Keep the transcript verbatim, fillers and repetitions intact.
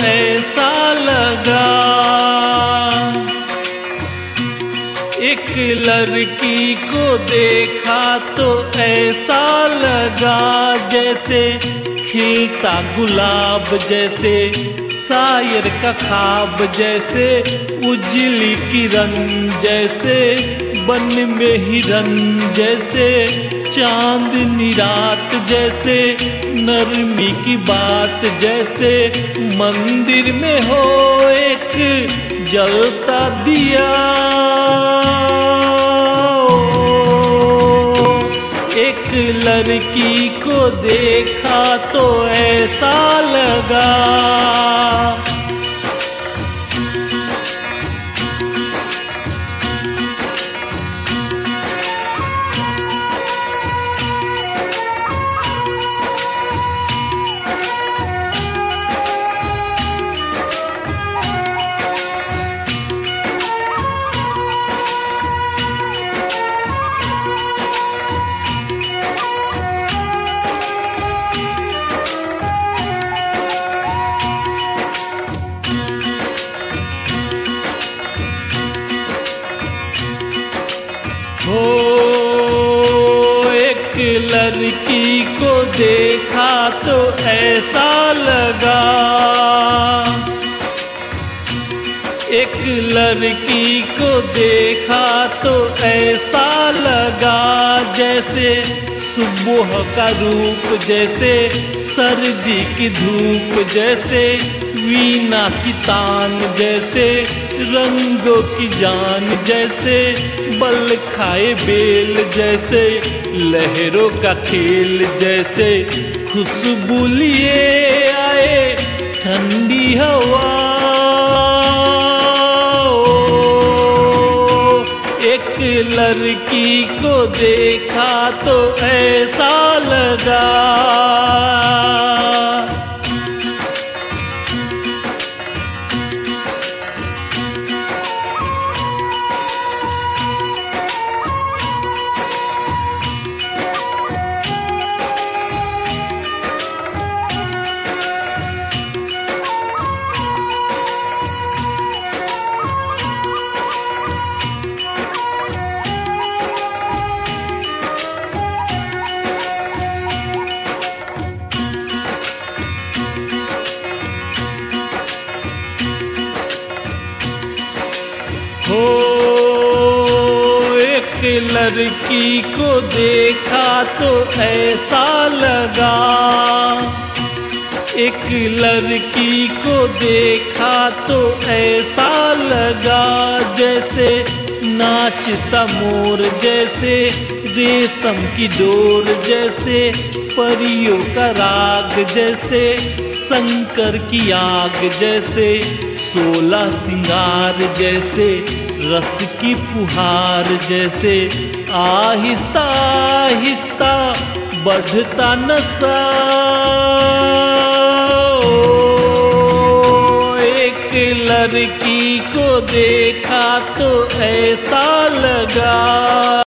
ऐसा लगा। एक लड़की को देखा तो ऐसा लगा जैसे खिलता गुलाब, जैसे शायर का ख्वाब, जैसे उजली किरण, जैसे बन में हिरन, जैसे चांदनी रात, जैसे नरमी की बात, जैसे मंदिर में हो एक जलता दिया। एक लड़की को देखा तो ऐसा लगा। हो एक लड़की को देखा तो ऐसा लगा। एक लड़की को देखा तो ऐसा लगा जैसे सुबह का रूप, जैसे सर्दी की धूप, जैसे वीणा की तान, जैसे रंगों की जान, जैसे बल खाए बेल, जैसे लहरों का खेल, जैसे खुशबू लिए आए ठंडी हवा। एक लड़की को देखा तो ऐसा लगा। हो एक लड़की को देखा तो ऐसा लगा। एक लड़की को देखा तो ऐसा लगा जैसे नाचता मोर, जैसे रेशम की डोर, जैसे परियों का राग, जैसे शंकर की आग, जैसे सोलह सिंगार, जैसे रस की फुहार, जैसे आहिस्ता आहिस्ता बढ़ता नशा। एक लड़की को देखा तो ऐसा लगा।